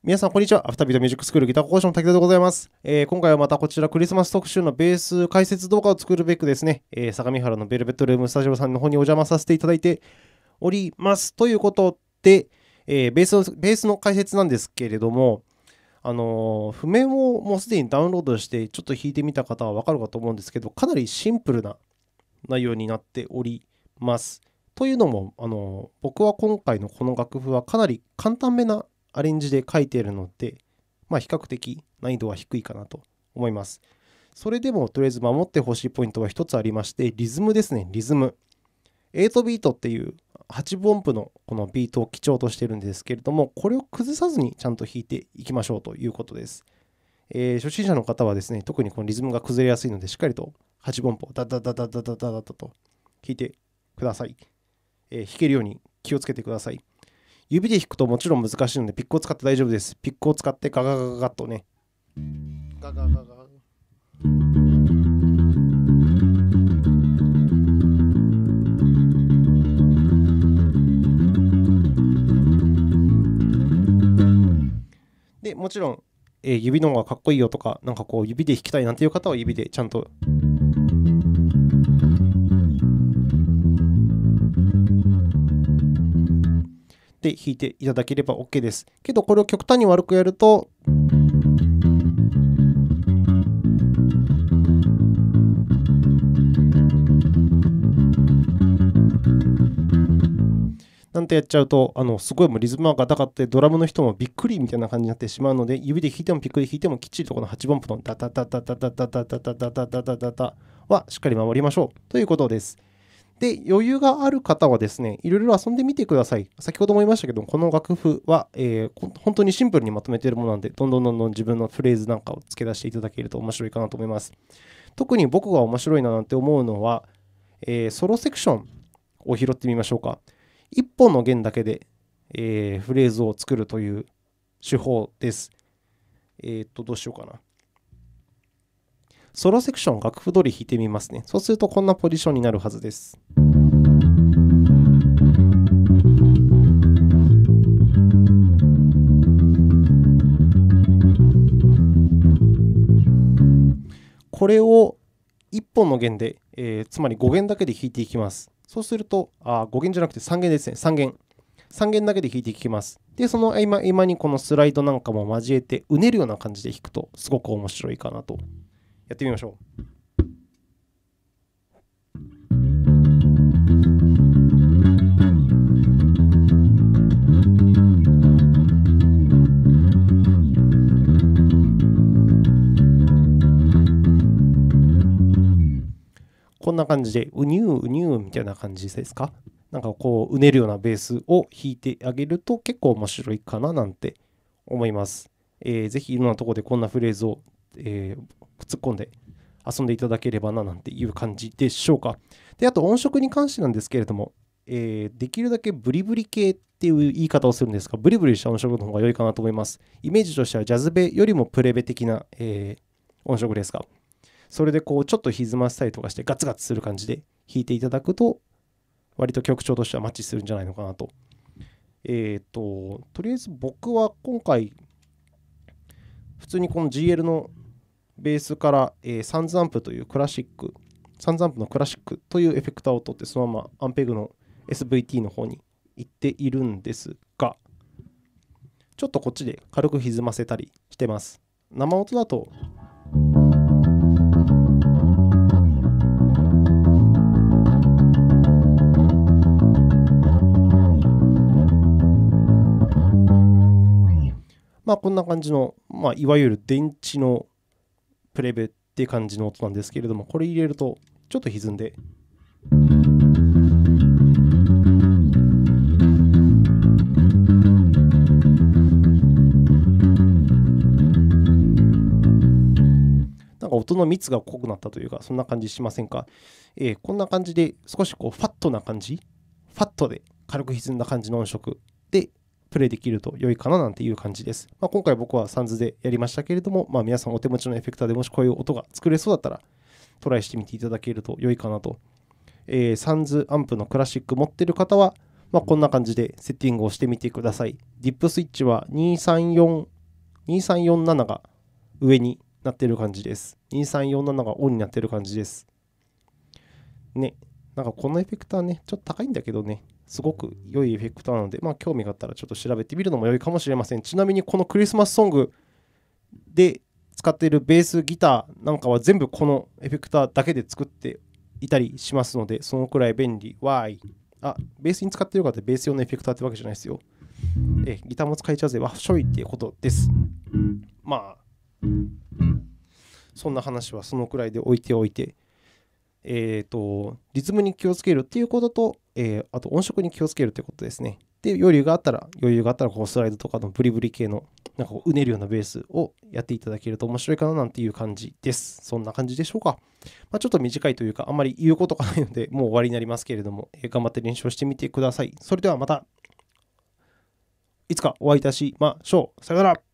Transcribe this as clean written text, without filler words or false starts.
皆さん、こんにちは。アフタービートミュージックスクールギター講師の滝田でございます。今回はまたこちらクリスマス特集のベース解説動画を作るべくですね、相模原のベルベットルームスタジオさんの方にお邪魔させていただいております。ということで、ベースの解説なんですけれども、譜面をもうすでにダウンロードしてちょっと弾いてみた方はわかるかと思うんですけど、かなりシンプルな内容になっております。というのも、僕は今回のこの楽譜はかなり簡単めなアレンジで書いているので、比較的難易度は低いかなと思います。それでもとりあえず守ってほしいポイントは一つありまして、リズムですね、リズム。8ビートっていう8分音符のこのビートを基調としているんですけれども、これを崩さずにちゃんと弾いていきましょうということです。初心者の方はですね、特にこのリズムが崩れやすいので、しっかりと8分音符をダダダダダダダダと弾いてください。弾けるように気をつけてください。指で弾くともちろん難しいので、ピックを使って大丈夫です。ピックを使ってガガガガガッとね。ガガガガガ。で、もちろん、指の方がかっこいいよとか、なんかこう指で弾きたいなんていう方は指でちゃんとで弾いていただければ OK です。けどこれを極端に悪くやると、なんてやっちゃうと、すごいもうリズムがガタガタでドラムの人もびっくりみたいな感じになってしまうので、指で弾いてもピックで弾いてもきっちりとこの8分音符のダダダダダダダダダダダダダダダダはしっかり守りましょうということです。で、余裕がある方はですね、いろいろ遊んでみてください。先ほども言いましたけど、この楽譜は、本当にシンプルにまとめているものなので、どんどん自分のフレーズなんかを付け出していただけると面白いかなと思います。特に僕が面白いななんて思うのは、ソロセクションを拾ってみましょうか。1本の弦だけで、フレーズを作るという手法です。どうしようかな。ソロセクション楽譜通り弾いてみますね。そうするとこんなポジションになるはずです。これを1本の弦で、つまり5弦だけで弾いていきます。そうすると、5弦じゃなくて3弦ですね。3弦。3弦だけで弾いていきます。で、その合間にこのスライドなんかも交えて、うねるような感じで弾くと、すごく面白いかなと。やってみましょう。こんな感じで、うにゅううにゅうみたいな感じですか？なんかこう、うねるようなベースを弾いてあげると結構面白いかななんて思います。ぜひいろんなところでこんなフレーズを、突っ込んで遊んでいただければななんていう感じでしょうか。で、あと音色に関してなんですけれども、できるだけブリブリ系っていう言い方をするんですが、ブリブリした音色の方が良いかなと思います。イメージとしてはジャズベよりもプレベ的な、音色ですが、それでこうちょっと歪ませたりとかしてガツガツする感じで弾いていただくと、割と曲調としてはマッチするんじゃないのかなと。とりあえず僕は今回、普通にこの GL のベースから、サンズアンプというクラシック、サンズアンプのクラシックというエフェクターを取って、そのままアンペグの SVT の方に行っているんですが、ちょっとこっちで軽く歪ませたりしてます。生音だと、こんな感じの、いわゆる電池のプレベって感じの音なんですけれども、これ入れるとちょっと歪んで、なんか音の密が濃くなったというか、そんな感じしませんか？こんな感じで少しこうファットな感じ、ファットで軽く歪んだ感じの音色でプレイできると良いかななんていう感じです。今回僕はサンズでやりましたけれども、皆さんお手持ちのエフェクターでもしこういう音が作れそうだったらトライしてみていただけると良いかなと。サンズアンプのクラシック持っている方は、こんな感じでセッティングをしてみてください。ディップスイッチは234 2347が上になってる感じです。2347がオンになってる感じです。ね。なんかこのエフェクターね、ちょっと高いんだけどね、すごく良いエフェクターなので、興味があったらちょっと調べてみるのも良いかもしれません。ちなみにこのクリスマスソングで使っているベースギターなんかは全部このエフェクターだけで作っていたりしますので、そのくらい便利。わーい。ベースに使ってる方ってベース用のエフェクターってわけじゃないですよ。ギターも使えちゃうぜ。わっしょいっていうことです。そんな話はそのくらいで置いておいて、リズムに気をつけるっていうことと、あと音色に気をつけるということですね。で、余裕があったらこうスライドとかのブリブリ系のなんかこううねるようなベースをやっていただけると面白いかななんていう感じです。そんな感じでしょうか。ちょっと短いというか、あんまり言うことがないので、もう終わりになりますけれども、頑張って練習をしてみてください。それではまたいつかお会いいたしましょう。さよなら。